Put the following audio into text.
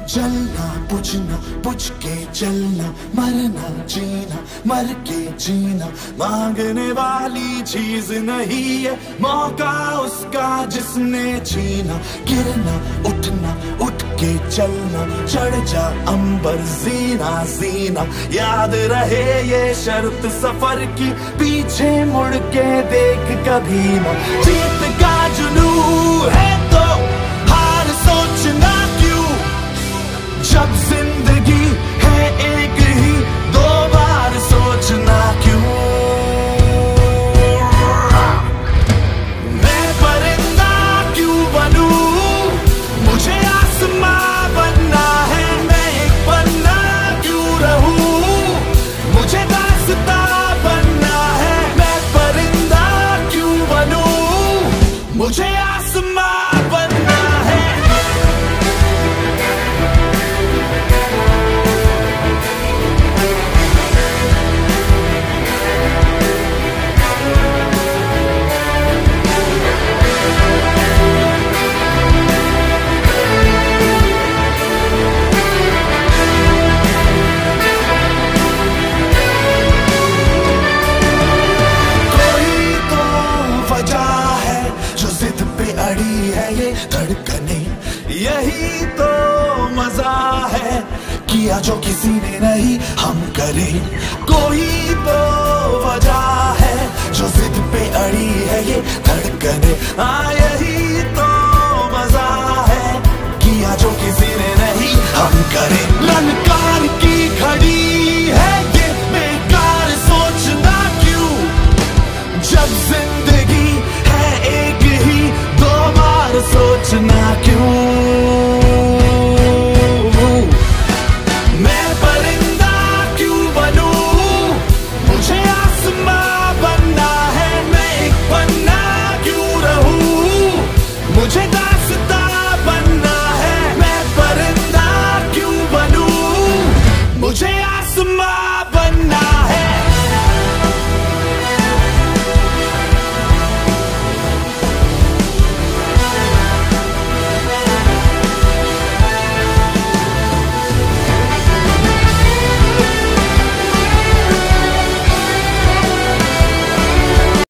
जलना बुझना बुझ के चलना, मरना जीना मर के जीना, मांगने वाली चीज नहीं है मौका उसका जिसने छीना। गिरना उठना उठ के चलना, चढ़ जा अंबर जीना जीना, याद रहे ये शर्त सफर की, पीछे मुड़ के देख कभी ना। जीत का जुनून है तो हार सोचना क्यों, जब जिंदगी है एक ही दो बार सोचना क्यों। मैं परिंदा क्यों बनूं, मुझे आसमां बनना है, मैं एक पन्ना क्यों रहूं, मुझे दास्तां बनना है। मैं परिंदा क्यों बनूं, मुझे आसमां बनना है। धड़कने यही तो मजा है, किया जो किसी ने नहीं हम करें। कोई तो वजह है जो जिद पे अड़ी है ये धड़कने, यही तो मजा है, किया जो किसी ने नहीं हम करें।